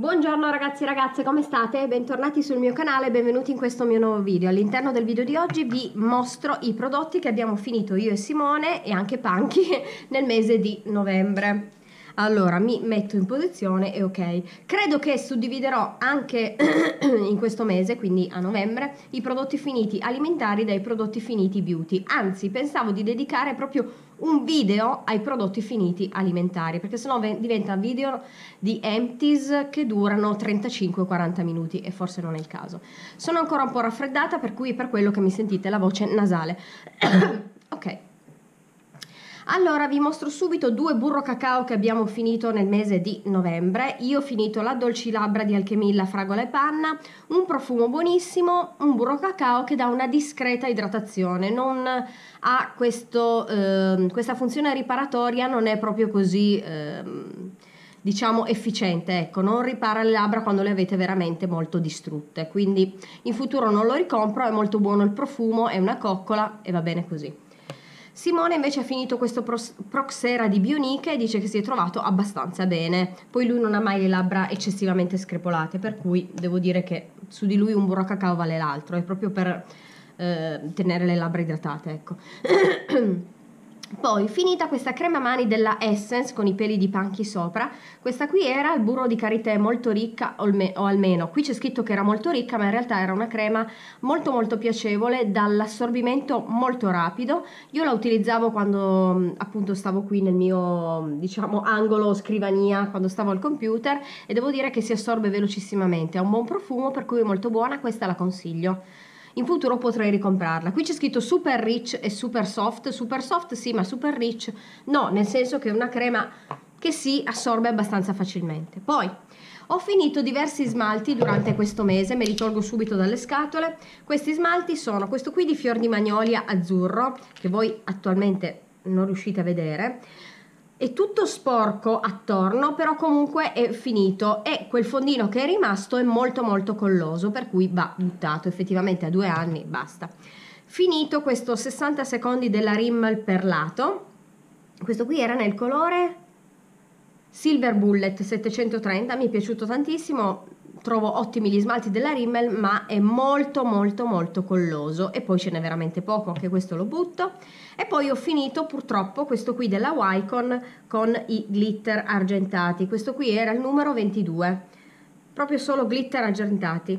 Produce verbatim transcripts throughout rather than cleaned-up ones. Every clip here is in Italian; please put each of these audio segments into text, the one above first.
Buongiorno ragazzi e ragazze, come state? Bentornati sul mio canale, benvenuti in questo mio nuovo video. All'interno del video di oggi vi mostro i prodotti che abbiamo finito io e Simone e anche Panchi nel mese di novembre. Allora, mi metto in posizione e ok. Credo che suddividerò anche in questo mese, quindi a novembre, i prodotti finiti alimentari dai prodotti finiti beauty. Anzi, pensavo di dedicare proprio un video ai prodotti finiti alimentari, perché sennò diventa video di empties che durano trentacinque quaranta minuti e forse non è il caso. Sono ancora un po' raffreddata, per cui è per quello che mi sentite la voce nasale. Ok. Allora vi mostro subito due burro cacao che abbiamo finito nel mese di novembre. Io ho finito la dolci labbra di Alchemilla fragola e panna, un profumo buonissimo, un burro cacao che dà una discreta idratazione, non ha questo, eh, questa funzione riparatoria, non è proprio così eh, diciamo efficiente, ecco, non ripara le labbra quando le avete veramente molto distrutte, quindi in futuro non lo ricompro. È molto buono il profumo, è una coccola e va bene così. Simone invece ha finito questo Proxera di Bionique e dice che si è trovato abbastanza bene. Poi lui non ha mai le labbra eccessivamente screpolate, per cui devo dire che su di lui un burro cacao vale l'altro, è proprio per eh, tenere le labbra idratate, ecco. Poi, finita questa crema mani della Essence con i peli di Panchi sopra, questa qui era il burro di karité molto ricca, o almeno qui c'è scritto che era molto ricca, ma in realtà era una crema molto molto piacevole, dall'assorbimento molto rapido. Io la utilizzavo quando appunto stavo qui nel mio, diciamo, angolo scrivania, quando stavo al computer, e devo dire che si assorbe velocissimamente, ha un buon profumo, per cui è molto buona, questa la consiglio. In futuro potrei ricomprarla. Qui c'è scritto super rich e super soft. Super soft sì, ma super rich no, nel senso che è una crema che si assorbe abbastanza facilmente. Poi ho finito diversi smalti durante questo mese, me li tolgo subito dalle scatole. Questi smalti sono questo qui di Fior di Magnolia azzurro, che voi attualmente non riuscite a vedere. È tutto sporco attorno, però comunque è finito, e quel fondino che è rimasto è molto molto colloso, per cui va buttato. Effettivamente a due anni basta. Finito questo sessanta secondi della Rimmel perlato, questo qui era nel colore Silver Bullet settecentotrenta, mi è piaciuto tantissimo. Trovo ottimi gli smalti della Rimmel, ma è molto molto molto colloso, e poi ce n'è veramente poco, anche questo lo butto. E poi ho finito purtroppo questo qui della Wycon con i glitter argentati. Questo qui era il numero ventidue, proprio solo glitter argentati.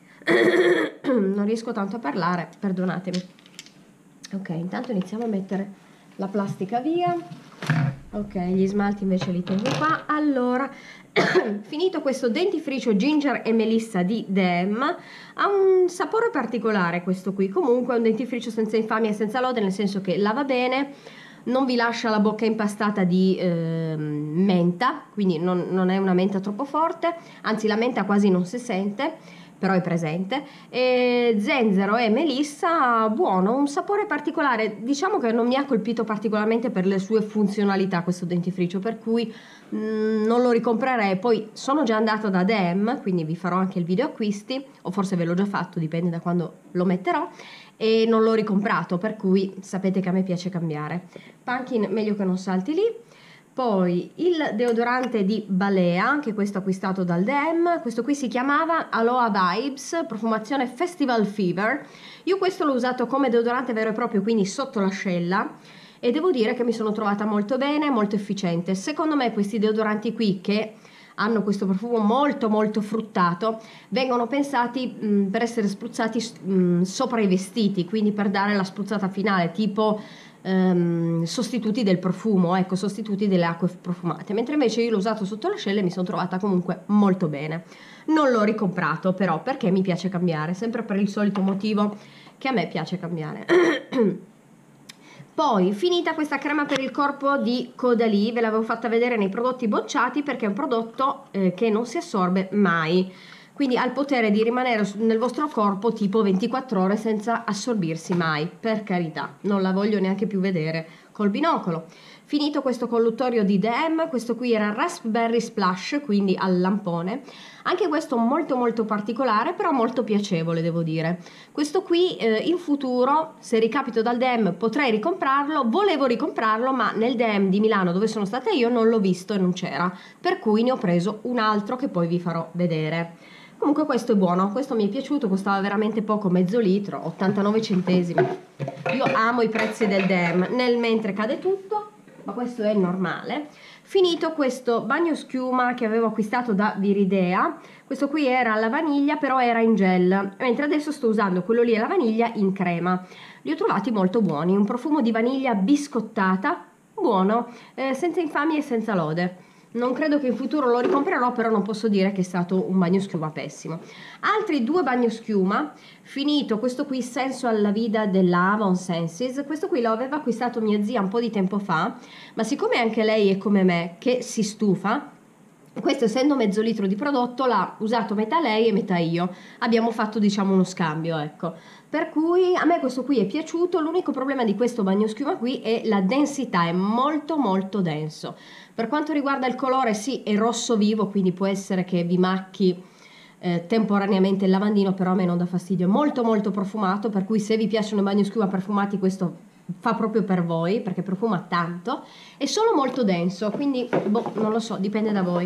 Non riesco tanto a parlare, perdonatemi. Ok, intanto iniziamo a mettere la plastica via. Ok, gli smalti invece li tengo qua. Allora, finito questo dentifricio ginger e melissa di D E M, ha un sapore particolare questo qui. Comunque è un dentifricio senza infamia e senza lode, nel senso che lava bene, non vi lascia la bocca impastata di eh, menta, quindi non, non è una menta troppo forte, anzi la menta quasi non si sente, però è presente. E zenzero e melissa, buono, un sapore particolare. Diciamo che non mi ha colpito particolarmente per le sue funzionalità questo dentifricio, per cui mh, non lo ricomprerei. Poi sono già andata da D E M, quindi vi farò anche il video acquisti, o forse ve l'ho già fatto, dipende da quando lo metterò, e non l'ho ricomprato, per cui sapete che a me piace cambiare. Pumpkin meglio che non salti lì. Poi il deodorante di Balea, anche questo acquistato dal D E M, questo qui si chiamava Aloha Vibes, profumazione Festival Fever. Io questo l'ho usato come deodorante vero e proprio, quindi sotto l'ascella, e devo dire che mi sono trovata molto bene, molto efficiente. Secondo me questi deodoranti qui, che hanno questo profumo molto molto fruttato, vengono pensati mh, per essere spruzzati mh, sopra i vestiti, quindi per dare la spruzzata finale, tipo Um, sostituti del profumo, ecco, sostituti delle acque profumate, mentre invece io l'ho usato sotto l'ascella e mi sono trovata comunque molto bene. Non l'ho ricomprato però, perché mi piace cambiare, sempre per il solito motivo che a me piace cambiare. Poi, finita questa crema per il corpo di Caudalie, ve l'avevo fatta vedere nei prodotti bocciati, perché è un prodotto eh, che non si assorbe mai. quindi ha il potere di rimanere nel vostro corpo tipo ventiquattro ore senza assorbirsi mai, per carità, non la voglio neanche più vedere col binocolo. Finito questo colluttorio di D M, questo qui era Raspberry Splash, quindi al lampone, anche questo molto molto particolare, però molto piacevole, devo dire. Questo qui eh, in futuro, se ricapito dal D M, potrei ricomprarlo. Volevo ricomprarlo, ma nel D M di Milano, dove sono stata io, non l'ho visto e non c'era, per cui ne ho preso un altro che poi vi farò vedere. Comunque questo è buono, questo mi è piaciuto, costava veramente poco, mezzo litro, ottantanove centesimi. Io amo i prezzi del D M, nel mentre cade tutto, ma questo è normale. Finito questo bagno schiuma che avevo acquistato da Viridea, questo qui era alla vaniglia, però era in gel, mentre adesso sto usando quello lì alla vaniglia in crema. Li ho trovati molto buoni, un profumo di vaniglia biscottata, buono, eh, senza infamia e senza lode. Non credo che in futuro lo ricomprerò, però non posso dire che è stato un bagno schiuma pessimo. Altri due bagno schiuma, finito questo qui Sensual La Vida della Avon Senses. Questo qui lo aveva acquistato mia zia un po' di tempo fa, ma siccome anche lei è come me che si stufa, questo essendo mezzo litro di prodotto l'ha usato metà lei e metà io, abbiamo fatto diciamo uno scambio, ecco, per cui a me questo qui è piaciuto. L'unico problema di questo bagno schiuma qui è la densità, è molto molto denso. Per quanto riguarda il colore, sì, è rosso vivo, quindi può essere che vi macchi eh, temporaneamente il lavandino, però a me non dà fastidio. È molto molto profumato, per cui se vi piacciono i bagni schiuma profumati questo fa proprio per voi, perché profuma tanto. È solo molto denso, quindi boh, non lo so, dipende da voi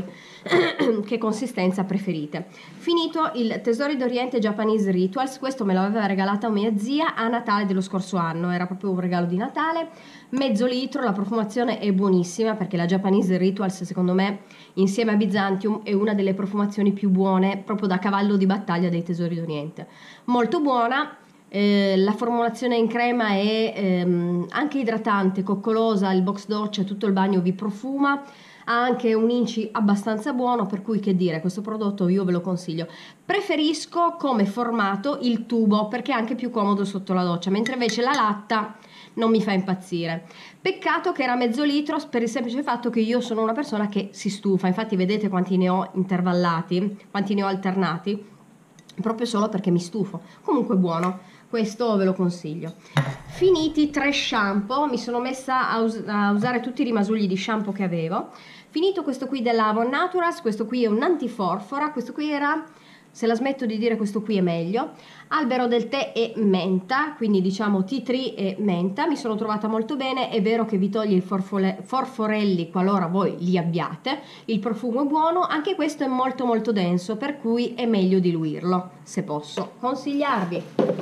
che consistenza preferite. Finito il Tesori d'Oriente Japanese Rituals, questo me l'aveva regalata mia zia a Natale dello scorso anno, era proprio un regalo di Natale, mezzo litro. La profumazione è buonissima, perché la Japanese Rituals secondo me insieme a Byzantium è una delle profumazioni più buone, proprio da cavallo di battaglia dei Tesori d'Oriente, molto buona. Eh, la formulazione in crema è ehm, anche idratante, coccolosa, il box doccia, tutto il bagno vi profuma, ha anche un inci abbastanza buono, per cui che dire, questo prodotto io ve lo consiglio. Preferisco come formato il tubo, perché è anche più comodo sotto la doccia, mentre invece la latta non mi fa impazzire. Peccato che era mezzo litro, per il semplice fatto che io sono una persona che si stufa, infatti vedete quanti ne ho intervallati, quanti ne ho alternati, proprio solo perché mi stufo. Comunque buono, questo ve lo consiglio. Finiti tre shampoo, mi sono messa a, us a usare tutti i rimasugli di shampoo che avevo. Finito questo qui della Avon Naturals, questo qui è un antiforfora, questo qui era, se la smetto di dire questo qui è meglio, albero del tè e menta, quindi diciamo tea tree e menta. Mi sono trovata molto bene, è vero che vi toglie il forforelli qualora voi li abbiate, il profumo è buono, anche questo è molto molto denso, per cui è meglio diluirlo, se posso consigliarvi.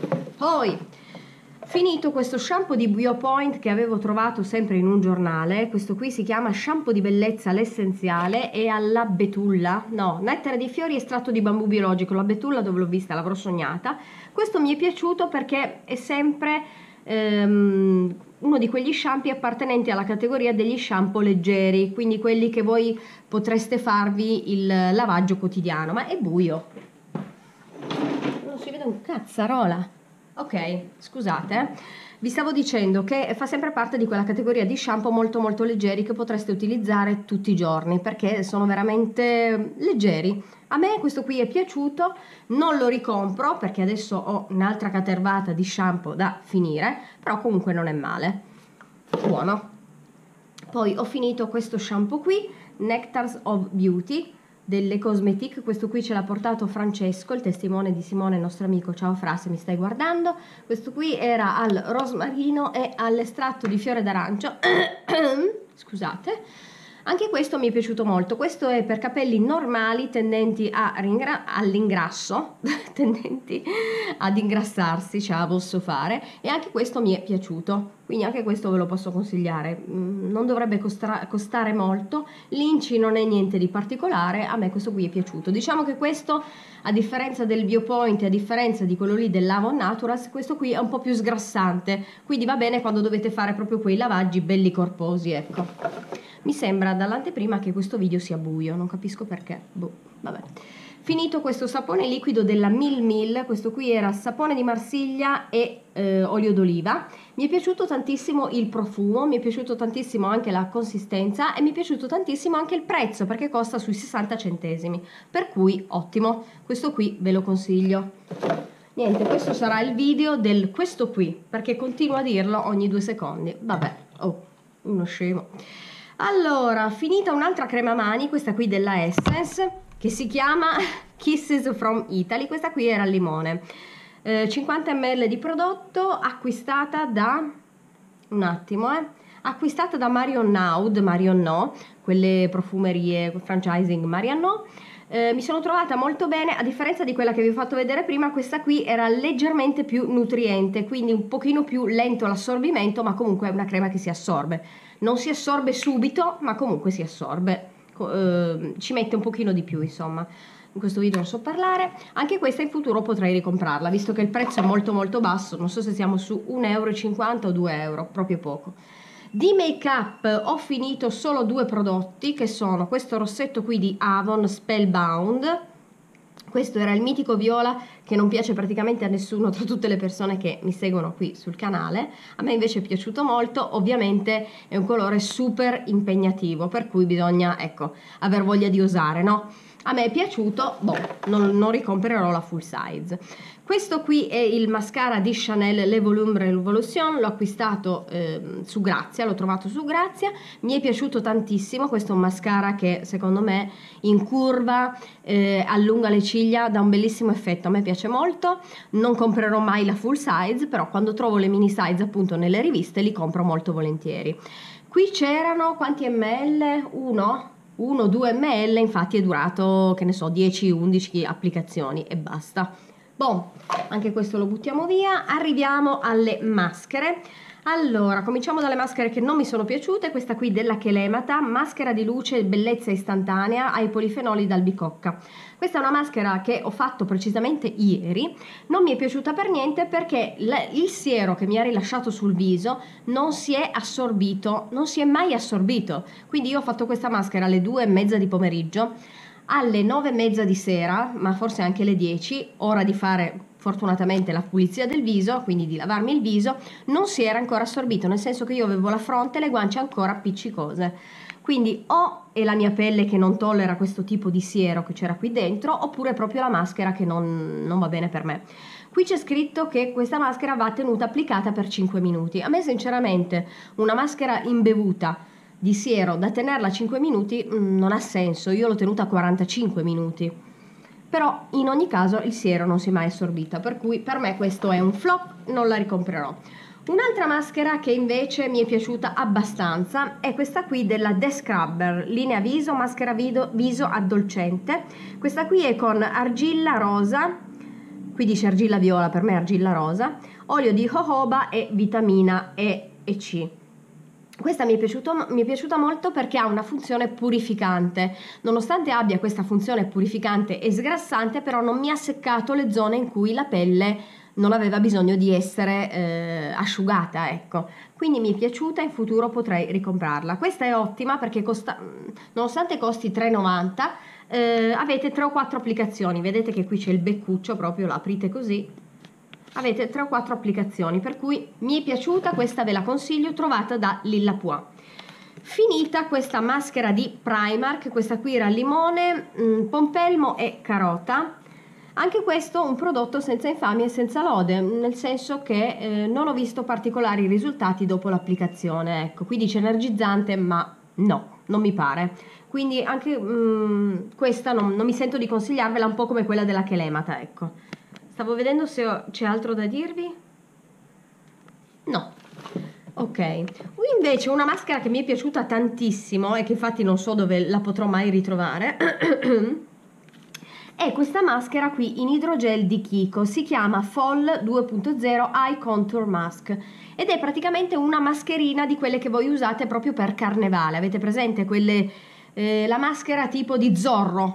Poi finito questo shampoo di Biopoint che avevo trovato sempre in un giornale, questo qui si chiama shampoo di bellezza l'essenziale, è alla betulla, no, nettare di fiori estratto di bambù biologico. La betulla dove l'ho vista, l'avrò sognata. Questo mi è piaciuto perché è sempre ehm, uno di quegli shampoo appartenenti alla categoria degli shampoo leggeri, quindi quelli che voi potreste farvi il lavaggio quotidiano. Ma è buio, non si vede un cazzarola. Ok, scusate, vi stavo dicendo che fa sempre parte di quella categoria di shampoo molto molto leggeri che potreste utilizzare tutti i giorni, perché sono veramente leggeri. A me questo qui è piaciuto, non lo ricompro perché adesso ho un'altra catervata di shampoo da finire, però comunque non è male, buono. Poi ho finito questo shampoo qui, Nectars of Beauty delle Cosmetic, questo qui ce l'ha portato Francesco, il testimone di Simone, il nostro amico. Ciao Fra, se mi stai guardando. Questo qui era al rosmarino e all'estratto di fiore d'arancio scusate. Anche questo mi è piaciuto molto. Questo è per capelli normali tendenti all'ingrasso tendenti ad ingrassarsi, ce la posso fare, e anche questo mi è piaciuto, quindi anche questo ve lo posso consigliare. Non dovrebbe costare molto, l'inci non è niente di particolare, a me questo qui è piaciuto. Diciamo che questo, a differenza del Biopoint e a differenza di quello lì dell'Avon Naturals, questo qui è un po' più sgrassante, quindi va bene quando dovete fare proprio quei lavaggi belli corposi, ecco. Mi sembra dall'anteprima che questo video sia buio, non capisco perché, boh, vabbè. Finito questo sapone liquido della Mil Mil, questo qui era sapone di Marsiglia e eh, olio d'oliva. Mi è piaciuto tantissimo il profumo, mi è piaciuto tantissimo anche la consistenza e mi è piaciuto tantissimo anche il prezzo, perché costa sui sessanta centesimi, per cui ottimo, questo qui ve lo consiglio. Niente, questo sarà il video del questo qui, perché continuo a dirlo ogni due secondi. Vabbè, oh, uno scemo. Allora, finita un'altra crema mani, questa qui della Essence, che si chiama Kisses from Italy. Questa qui era al limone, eh, cinquanta millilitri di prodotto, acquistata da un attimo eh acquistata da Marion Naud, Marion No, quelle profumerie franchising Marion No. Eh, mi sono trovata molto bene, a differenza di quella che vi ho fatto vedere prima. Questa qui era leggermente più nutriente, quindi un pochino più lento l'assorbimento, ma comunque è una crema che si assorbe, non si assorbe subito, ma comunque si assorbe. Uh, ci mette un pochino di più, insomma. In questo video non so parlare. Anche questa in futuro potrei ricomprarla, visto che il prezzo è molto molto basso, non so se siamo su un euro e cinquanta o due euro, proprio poco. Di make up ho finito solo due prodotti, che sono questo rossetto qui di Avon Spellbound. Questo era il mitico viola, che non piace praticamente a nessuno tra tutte le persone che mi seguono qui sul canale. A me invece è piaciuto molto. Ovviamente è un colore super impegnativo, per cui bisogna, ecco, aver voglia di osare, no? A me è piaciuto, boh, non, non ricomprerò la full size. Questo qui è il mascara di Chanel Le Volume Revolution, l'ho acquistato eh, su Grazia, l'ho trovato su Grazia, mi è piaciuto tantissimo. Questo è un mascara che secondo me in curva eh, allunga le ciglia, dà un bellissimo effetto, a me piace molto. Non comprerò mai la full size, però quando trovo le mini size appunto nelle riviste li compro molto volentieri. Qui c'erano quanti ml? Uno? uno due ml, infatti è durato, che ne so, dieci undici applicazioni e basta. Boh, anche questo lo buttiamo via. Arriviamo alle maschere. Allora, cominciamo dalle maschere che non mi sono piaciute. Questa qui della Chelemata, maschera di luce bellezza istantanea ai polifenoli d'albicocca. Questa è una maschera che ho fatto precisamente ieri. Non mi è piaciuta per niente perché il siero che mi ha rilasciato sul viso non si è assorbito, non si è mai assorbito. Quindi io ho fatto questa maschera alle due e mezza di pomeriggio, alle nove e mezza di sera, ma forse anche alle dieci, ora di fare fortunatamente la pulizia del viso, quindi di lavarmi il viso, non si era ancora assorbito, nel senso che io avevo la fronte e le guance ancora appiccicose. Quindi o è la mia pelle che non tollera questo tipo di siero che c'era qui dentro, oppure è proprio la maschera che non, non va bene per me. Qui c'è scritto che questa maschera va tenuta applicata per cinque minuti. A me sinceramente una maschera imbevuta di siero da tenerla cinque minuti mh, non ha senso. Io l'ho tenuta quarantacinque minuti, però in ogni caso il siero non si è mai assorbito, per cui per me questo è un flop, non la ricomprerò. Un'altra maschera che invece mi è piaciuta abbastanza è questa qui della The Scrubber, linea viso, maschera viso, viso addolcente. Questa qui è con argilla rosa, qui dice argilla viola, per me è argilla rosa, olio di jojoba e vitamina E e C. Questa mi è, piaciuto, mi è piaciuta molto perché ha una funzione purificante. Nonostante abbia questa funzione purificante e sgrassante, però non mi ha seccato le zone in cui la pelle non aveva bisogno di essere eh, asciugata, ecco. Quindi mi è piaciuta, in futuro potrei ricomprarla. Questa è ottima perché costa, nonostante costi tre e novanta, eh, avete tre o quattro applicazioni. Vedete che qui c'è il beccuccio, proprio la aprite così. Avete tre o quattro applicazioni, per cui mi è piaciuta, questa ve la consiglio, trovata da Lillapois. Finita questa maschera di Primark, questa qui era limone, mh, pompelmo e carota. Anche questo un prodotto senza infamia e senza lode, nel senso che eh, non ho visto particolari risultati dopo l'applicazione. Ecco, qui dice energizzante, ma no, non mi pare. Quindi anche mh, questa non, non mi sento di consigliarvela, un po' come quella della Chelemata, ecco. Stavo vedendo se c'è altro da dirvi. No. Ok. Invece una maschera che mi è piaciuta tantissimo e che infatti non so dove la potrò mai ritrovare è questa maschera qui in idrogel di Kiko. Si chiama Fall due punto zero Eye Contour Mask ed è praticamente una mascherina di quelle che voi usate proprio per carnevale. Avete presente quelle, eh, la maschera tipo di Zorro?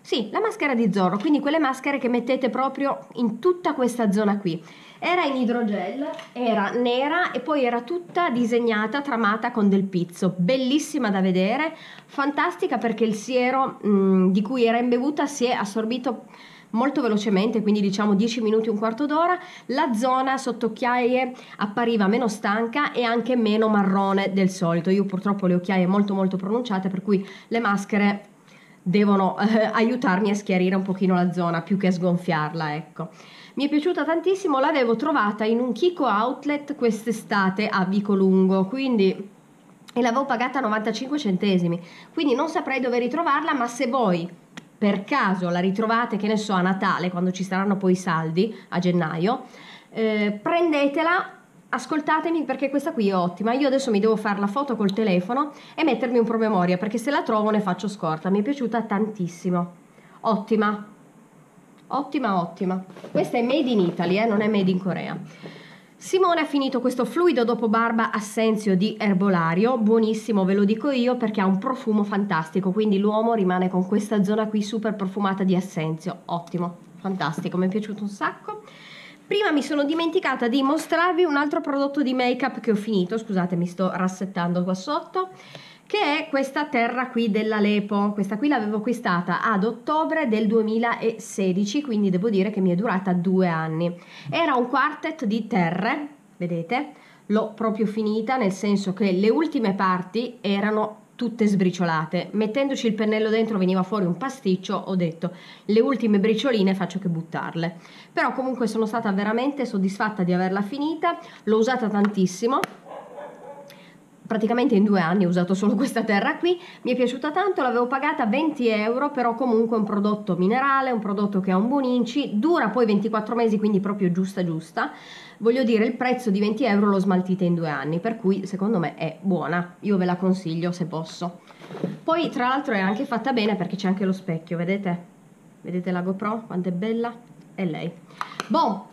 Sì, la maschera di Zorro, quindi quelle maschere che mettete proprio in tutta questa zona qui. Era in idrogel, era nera e poi era tutta disegnata, tramata con del pizzo, bellissima da vedere, fantastica perché il siero mh, di cui era imbevuta si è assorbito molto velocemente, quindi diciamo dieci minuti, un quarto d'ora. La zona sotto occhiaie appariva meno stanca e anche meno marrone del solito. Io purtroppo ho le occhiaie molto molto pronunciate, per cui le maschere devono eh, aiutarmi a schiarire un pochino la zona più che a sgonfiarla, ecco. Mi è piaciuta tantissimo, l'avevo trovata in un Kiko Outlet quest'estate a Vicolungo, quindi e l'avevo pagata novantacinque centesimi, quindi non saprei dove ritrovarla, ma se voi per caso la ritrovate, che ne so, a Natale, quando ci saranno poi i saldi a gennaio, eh, prendetela, ascoltatemi perché questa qui è ottima. Io adesso mi devo fare la foto col telefono e mettermi un promemoria, perché se la trovo ne faccio scorta. Mi è piaciuta tantissimo, ottima, ottima, ottima. Questa è made in Italy, eh, non è made in Corea. Simone ha finito questo fluido dopo barba Assenzio di Erbolario, buonissimo, ve lo dico io, perché ha un profumo fantastico, quindi l'uomo rimane con questa zona qui super profumata di Assenzio, ottimo, fantastico, mi è piaciuto un sacco. Prima mi sono dimenticata di mostrarvi un altro prodotto di make-up che ho finito, scusate mi sto rassettando qua sotto, che è questa terra qui della Lepo. Questa qui l'avevo acquistata ad ottobre del duemilasedici, quindi devo dire che mi è durata due anni. Era un quartet di terre, vedete? L'ho proprio finita, nel senso che le ultime parti erano tutte sbriciolate. Mettendoci il pennello dentro veniva fuori un pasticcio, ho detto le ultime bricioline faccio che buttarle. Però comunque sono stata veramente soddisfatta di averla finita, l'ho usata tantissimo. Praticamente in due anni ho usato solo questa terra qui, mi è piaciuta tanto, l'avevo pagata venti euro, però comunque è un prodotto minerale, un prodotto che ha un buon inci, dura poi ventiquattro mesi, quindi proprio giusta giusta. Voglio dire, il prezzo di venti euro l'ho smaltita in due anni, per cui secondo me è buona, io ve la consiglio se posso. Poi tra l'altro è anche fatta bene perché c'è anche lo specchio, vedete? Vedete la GoPro? Quanto è bella? È lei. Boh.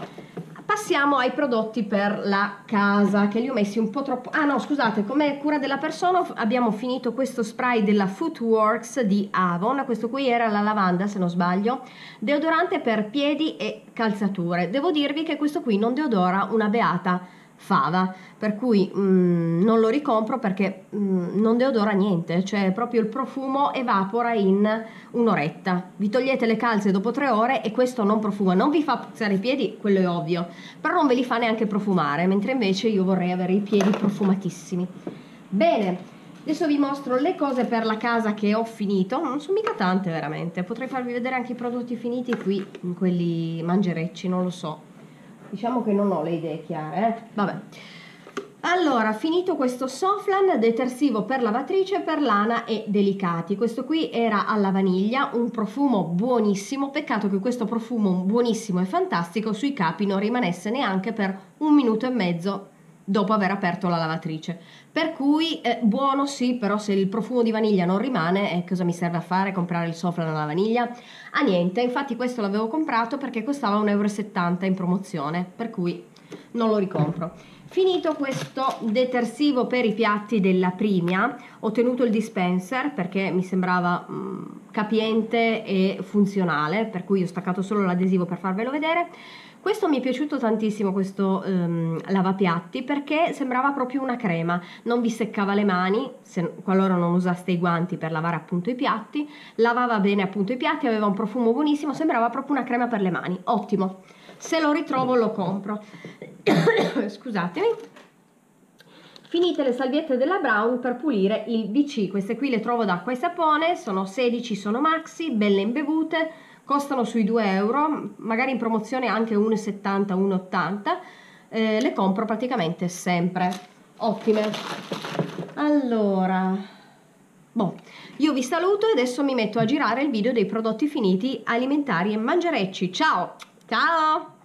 Passiamo ai prodotti per la casa, che li ho messi un po' troppo... Ah no, scusate, come cura della persona abbiamo finito questo spray della Footworks di Avon. Questo qui era la lavanda, se non sbaglio. Deodorante per piedi e calzature. Devo dirvi che questo qui non deodora una beata fava, per cui mm, non lo ricompro perché mm, non deodora niente, cioè proprio il profumo evapora in un'oretta. Vi togliete le calze dopo tre ore e questo non profuma, non vi fa puzzare i piedi, quello è ovvio, però non ve li fa neanche profumare, mentre invece io vorrei avere i piedi profumatissimi. Bene, adesso vi mostro le cose per la casa che ho finito, non sono mica tante veramente, potrei farvi vedere anche i prodotti finiti qui, quelli mangerecci, non lo so. Diciamo che non ho le idee chiare, eh? Vabbè. Allora, finito questo Soflan detersivo per lavatrice per lana e delicati. Questo qui era alla vaniglia, un profumo buonissimo. Peccato che questo profumo buonissimo e fantastico sui capi non rimanesse neanche per un minuto e mezzo dopo aver aperto la lavatrice. Per cui eh, buono sì, però se il profumo di vaniglia non rimane, eh, cosa mi serve a fare? Comprare il Soflan alla vaniglia? Ah niente, infatti questo l'avevo comprato perché costava un euro e settanta in promozione, per cui non lo ricompro. Finito questo detersivo per i piatti della Primia, ho tenuto il dispenser perché mi sembrava mh, capiente e funzionale, per cui ho staccato solo l'adesivo per farvelo vedere. Questo mi è piaciuto tantissimo, questo um, lavapiatti, perché sembrava proprio una crema, non vi seccava le mani, se, qualora non usaste i guanti per lavare appunto i piatti, lavava bene appunto i piatti, aveva un profumo buonissimo, sembrava proprio una crema per le mani, ottimo, se lo ritrovo lo compro. Scusatemi. Finite le salviette della Brown per pulire il V C, queste qui le trovo da acqua e sapone, sono sedici, sono maxi, belle imbevute, costano sui due euro, magari in promozione anche uno e settanta, uno e ottanta, eh, le compro praticamente sempre, ottime. Allora, boh, io vi saluto e adesso mi metto a girare il video dei prodotti finiti alimentari e mangerecci. Ciao! Ciao!